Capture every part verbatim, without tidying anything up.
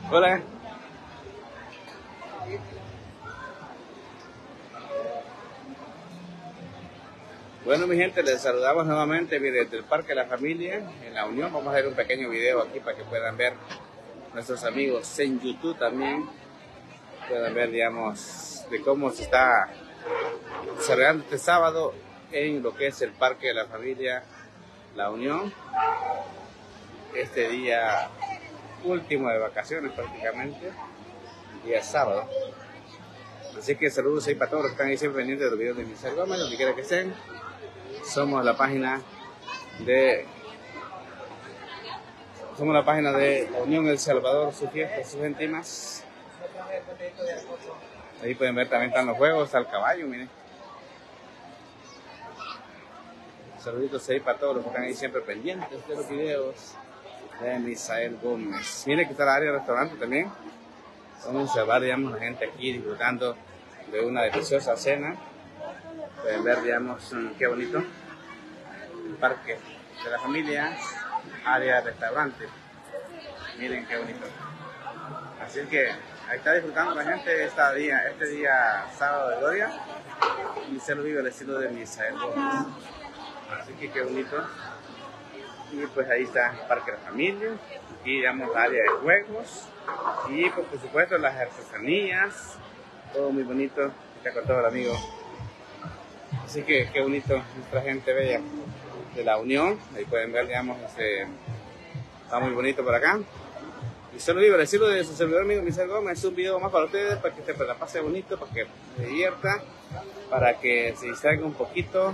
Hola. Bueno, mi gente, les saludamos nuevamente desde el Parque de la Familia en La Unión. Vamos a hacer un pequeño video aquí para que puedan ver nuestros amigos en YouTube también. Puedan ver, digamos, de cómo se está desarrollando este sábado en lo que es el Parque de la Familia La Unión. Este día último de vacaciones prácticamente, día sábado. Así que saludos ahí para todos los que están ahí siempre pendientes de los videos de Misael Gómez, donde quiera que estén. Somos la página de Somos la página de La Unión El Salvador, sus fiestas, sus íntimas. Ahí pueden ver también están los juegos, está el caballo, miren. Saluditos ahí para todos los que están ahí siempre pendientes de los videos de Misael Gómez. Miren que está el área de restaurante también. Vamos a observar, digamos, la gente aquí disfrutando de una deliciosa cena. Pueden ver, digamos, qué bonito el Parque de la Familia, área de restaurante. Miren qué bonito. Así que ahí está disfrutando la gente esta día, este día sábado de gloria. Y se lo vive el estilo de Misael Gómez. Así que qué bonito. Y pues ahí está el Parque de la Familia. Aquí digamos la área de juegos. Y pues, por supuesto las artesanías. Todo muy bonito. Está con todo el amigo. Así que qué bonito nuestra gente bella de La Unión. Ahí pueden ver, digamos, este, está muy bonito por acá. Y se lo digo, el estilo de su servidor amigo Misael Gómez. Es un video más para ustedes, para que se la pase bonito, para que se divierta, para que se distraiga un poquito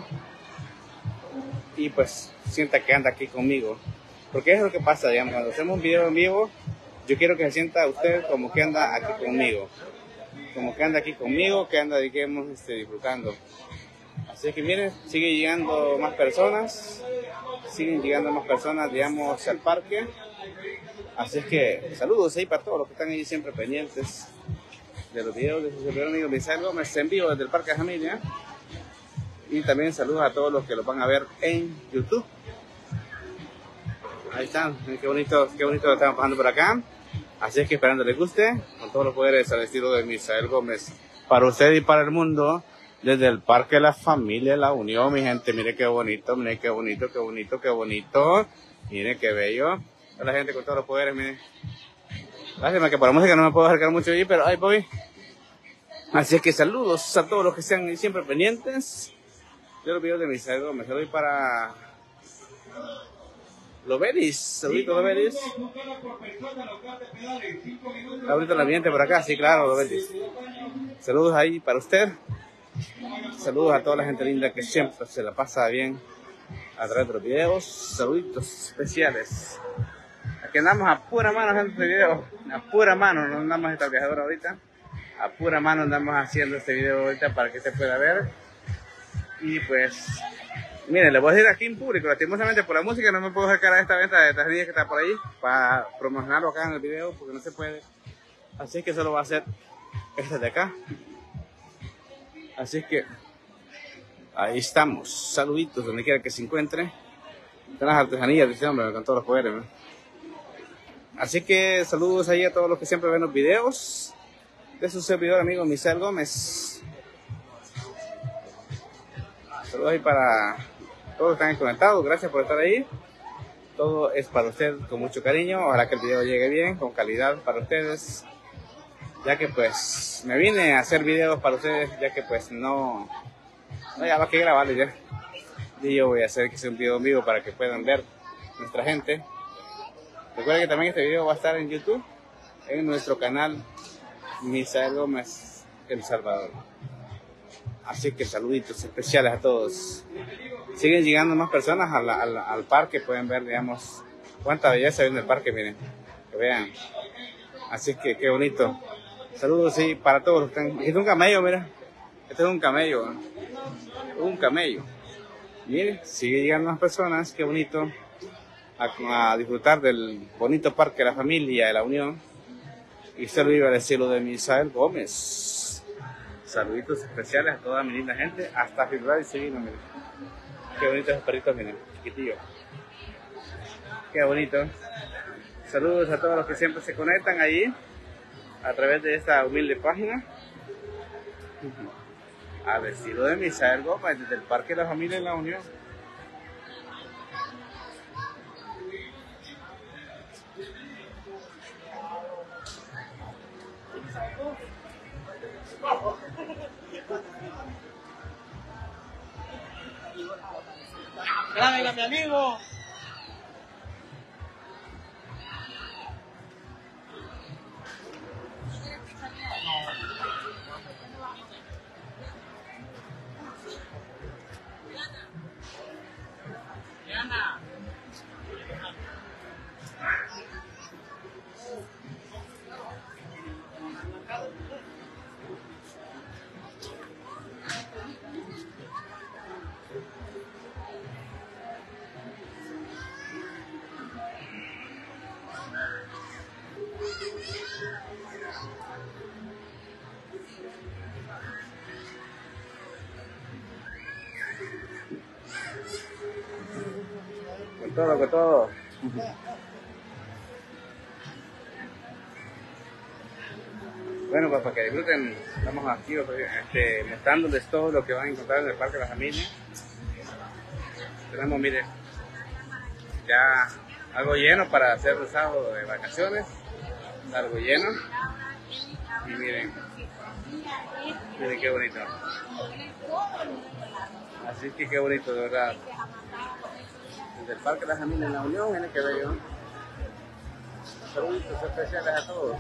y pues sienta que anda aquí conmigo. Porque es lo que pasa, digamos, cuando hacemos un video en vivo, yo quiero que se sienta usted como que anda aquí conmigo. Como que anda aquí conmigo, que anda, digamos, este, disfrutando. Así que miren, sigue llegando más personas, siguen llegando más personas, digamos, al parque. Así es que saludos ahí para todos los que están ahí siempre pendientes de los videos de su servidor amigo Misael Gómez en vivo desde el Parque de la Familia. Y también saludos a todos los que lo van a ver en YouTube. Ahí están, qué bonito, qué bonito lo estamos pasando por acá. Así es que esperando les guste, con todos los poderes al estilo de Misael Gómez. Para usted y para el mundo. Desde el Parque de la Familia La Unión, mi gente, mire qué bonito, mire qué bonito, qué bonito, qué bonito. Mire qué bello. La gente con todos los poderes, mire. Lástima que por la música no me puedo acercar mucho allí, pero ahí voy. Así es que saludos a todos los que están siempre pendientes de los videos de Misael Gómez. Me doy para Lobelis, saludito Lobelis. Ahorita el ambiente por acá, sí, claro, Lobelis. Saludos ahí para usted. Saludos a toda la gente linda que siempre se la pasa bien a través de los videos. Saluditos especiales. Aquí andamos a pura mano haciendo este video. A pura mano, no andamos esta viajadora ahorita. A pura mano andamos haciendo este video ahorita para que se pueda ver. Y pues, miren, les voy a decir aquí en público. Lastimosamente por la música no me puedo sacar a esta venta de estas niñas que está por ahí para promocionarlo acá en el video porque no se puede. Así que solo va a ser este de acá. Así que ahí estamos, saluditos donde quiera que se encuentre. Están las artesanías, dice hombre, con todos los poderes, ¿no? Así que saludos ahí a todos los que siempre ven los videos de su servidor amigo Misael Gómez. Saludos ahí para todos los que están conectados, gracias por estar ahí. Todo es para usted con mucho cariño, ojalá que el video llegue bien, con calidad para ustedes. Ya que pues me vine a hacer videos para ustedes, ya que pues no, no ya va que grabarlo ya. Y yo voy a hacer que sea un video en vivo para que puedan ver nuestra gente. Recuerden que también este video va a estar en YouTube, en nuestro canal Misael Gómez El Salvador. Así que saluditos especiales a todos. Siguen llegando más personas a la, a la, al parque, pueden ver, digamos, cuánta belleza hay en el parque, miren, que vean. Así que qué bonito. Saludos sí, para todos los que están. Este es un camello, mira. Este es un camello. ¿eh? Un camello. Miren, sigue llegando más personas. Qué bonito. A, a disfrutar del bonito Parque de la Familia de La Unión. Y se lo vive al cielo de Misael Gómez. Saluditos especiales a toda mi linda gente. Hasta filmar y seguirnos, miren. Qué bonitos esos perritos, miren. Chiquitillos. Qué bonito. Saludos a todos los que siempre se conectan ahí a través de esta humilde página. Al estilo de Misael Gómez, desde el Parque de la Familia en La Unión. ¡Grábenla, mi amigo! Diana. Con todo, con todo. Bueno, pues para que disfruten, estamos aquí este, mostrándoles todo lo que van a encontrar en el Parque de la Familia. Tenemos, miren, ya algo lleno para hacer el sábado de vacaciones, algo lleno. Y miren, miren qué bonito. Así que qué bonito, de verdad. Desde el Parque de la Familia en La Unión, miren qué bello. Saludos especiales a todos.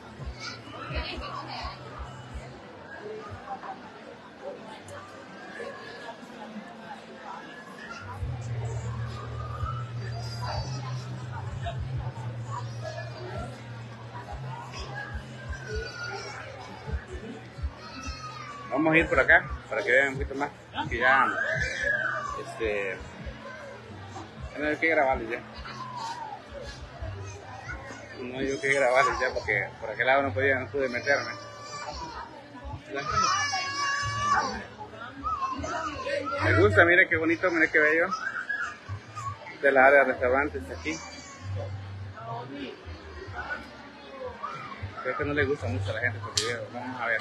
Vamos a ir por acá para que vean un poquito más, que ya este no hay que grabarles ya. No hay que grabarles ya porque por aquel lado no podía, no pude meterme. Me gusta, miren qué bonito, miren qué bello. De la área de restaurantes aquí. Creo que no le gusta mucho a la gente por video. Vamos a ver.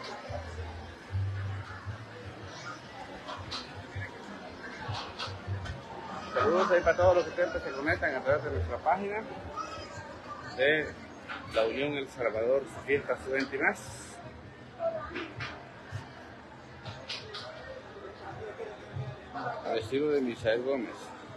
Saludos ahí para todos los que siempre se conectan a través de nuestra página de La Unión El Salvador, su fiesta estudiantil más. Al estilo de Misael Gómez.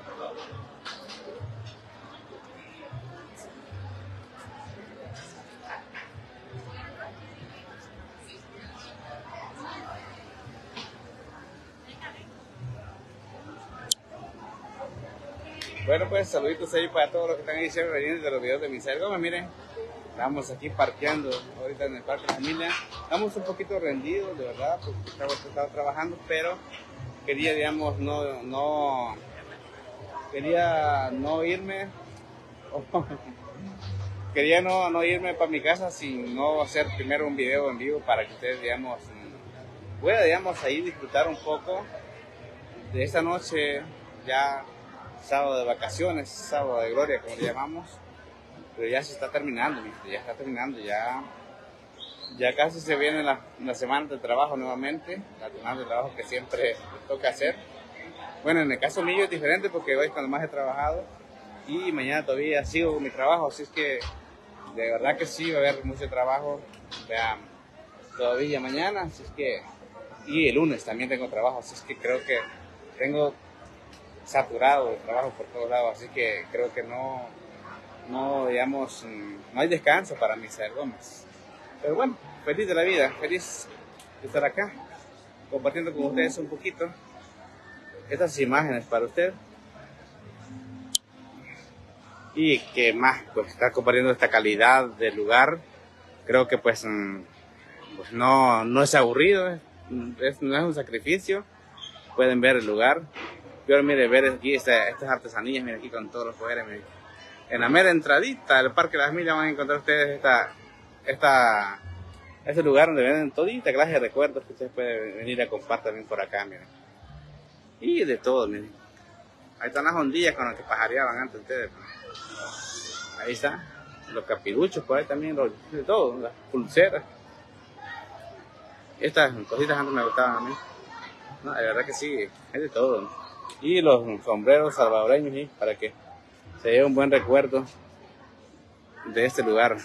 Bueno, pues saluditos ahí para todos los que están ahí siempre veniendo de los videos de Misael Gómez. Miren, estamos aquí parqueando ahorita en el Parque de la Familia. Estamos un poquito rendidos, de verdad, porque estamos, estamos trabajando, pero quería, digamos, no, no, quería no irme, quería no, no irme para mi casa sin no hacer primero un video en vivo para que ustedes, digamos, puedan, digamos, ahí disfrutar un poco de esta noche ya. Sábado de vacaciones, sábado de gloria, como le llamamos, pero ya se está terminando, ya está terminando, ya, ya casi se viene la, la semana de trabajo nuevamente, la semana de trabajo que siempre toca hacer. Bueno, en el caso mío es diferente porque hoy es cuando más he trabajado y mañana todavía sigo con mi trabajo, así es que de verdad que sí va a haber mucho trabajo, vean, todavía mañana, así es que, y el lunes también tengo trabajo, así es que creo que tengo saturado de trabajo por todos lados, así que creo que no, no digamos, no hay descanso para Misael Gómez. Pero bueno, feliz de la vida, feliz de estar acá, compartiendo con ustedes un poquito estas imágenes para usted. Y que más, pues estar compartiendo esta calidad del lugar, creo que pues, pues no, no es aburrido, es, es, no es un sacrificio, pueden ver el lugar. Yo mire, ver aquí esta, estas artesanías, mire aquí con todos los poderes, mire. En la mera entradita del Parque de la Familia van a encontrar ustedes esta, esta, este lugar donde venden todita clase de recuerdos que ustedes pueden venir a compartir también por acá, miren. Y de todo, miren. Ahí están las ondillas con las que pajareaban antes ustedes. Ahí está. Los capiruchos por ahí también, los, de todo, las pulseras. Estas cositas antes me gustaban a mí. No, la verdad que sí, es de todo. Y los sombreros salvadoreños, ¿sí? Para que se lleve un buen recuerdo de este lugar.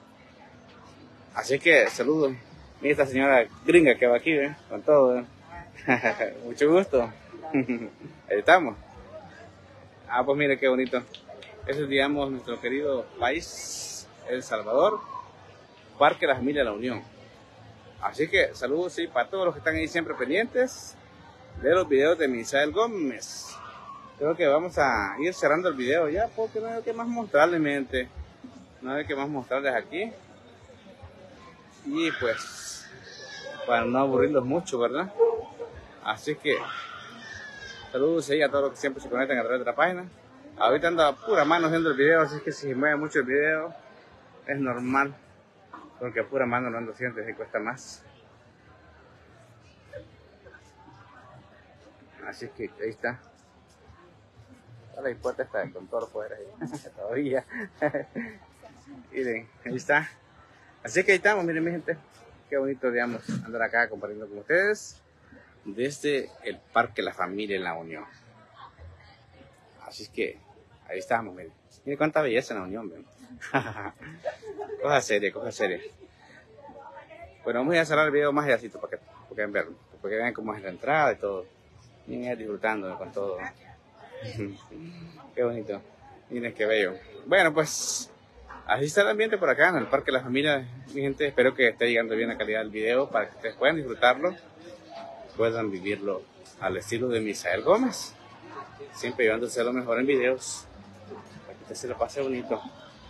Así que saludos. Mira esta señora gringa que va aquí, ¿eh? Con todo, ¿eh? Mucho gusto. Ahí estamos. Ah, pues mire qué bonito. Ese es, digamos, nuestro querido país, El Salvador, Parque La Familia La Unión. Así que saludos, sí, para todos los que están ahí siempre pendientes de los videos de Misael Gómez. Creo que vamos a ir cerrando el video ya, porque no hay que más mostrarles, mi gente. No hay que más mostrarles aquí. Y pues, para no aburrirlos mucho, ¿verdad? Así que, saludos ahí a todos los que siempre se conectan a través de la página. Ahorita ando a pura mano haciendo el video, así que si mueve mucho el video, es normal. Porque a pura mano no ando haciendo, y cuesta más. Así que ahí está. La puerta está con todo fuera ahí. Todavía. Miren, ahí está. Así que ahí estamos, miren mi gente. Qué bonito, digamos, andar acá compartiendo con ustedes desde el Parque La Familia en La Unión. Así que ahí estamos, miren. Miren cuánta belleza en La Unión, ven. Cosa seria, cosa seria. Bueno, vamos a cerrar el video más allacito para que puedan verlo, para que vean cómo es la entrada y todo. Miren, disfrutando con todo. Qué bonito. Miren qué bello. Bueno, pues así está el ambiente por acá en el Parque La Familia, mi gente. Espero que esté llegando bien la calidad del video para que ustedes puedan disfrutarlo, puedan vivirlo al estilo de Misael Gómez, siempre llevándose lo mejor en videos para que usted se lo pase bonito.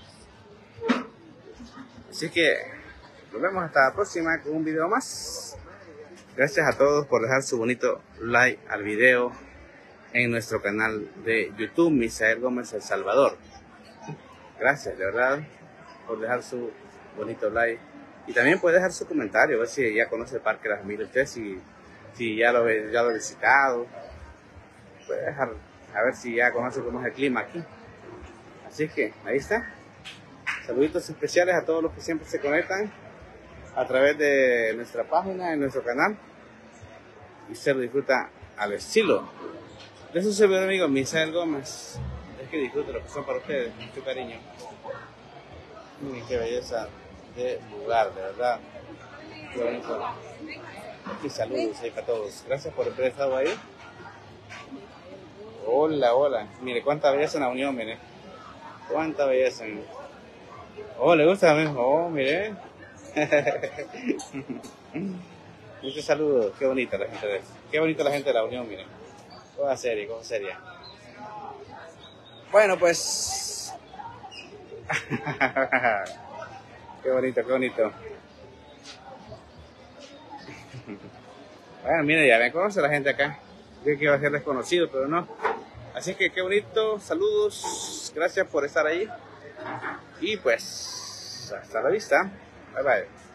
Así que nos vemos hasta la próxima con un video más. Gracias a todos por dejar su bonito like al video en nuestro canal de YouTube Misael Gómez El Salvador. Gracias de verdad por dejar su bonito like, y también puede dejar su comentario, a ver si ya conoce el Parque La Familia, usted si, si ya, lo, ya lo ha visitado, puede dejar a ver si ya conoce cómo es el clima aquí. Así que ahí está. Saluditos especiales a todos los que siempre se conectan a través de nuestra página, en nuestro canal, y se lo disfruta al estilo de su servidor amigo Misael Gómez. Es que disfruten lo que son para ustedes, mucho cariño. Miren qué belleza de lugar, de verdad. Qué bonito. Y saludos ahí para todos. Gracias por haber estado ahí. Hola, hola. Mire cuánta belleza en La Unión, mire. Cuánta belleza. Mire. Oh, ¿le gusta a mí? Oh, mire. Muchos saludos. Qué bonita la gente de Qué bonita la gente de La Unión, mire. Cosa seria, cosa seria. Bueno, pues. Qué bonito, qué bonito. Bueno, mire, ya me conoce la gente acá. Creo que iba a ser desconocido, pero no. Así que qué bonito. Saludos. Gracias por estar ahí. Y pues, hasta la vista. Bye bye.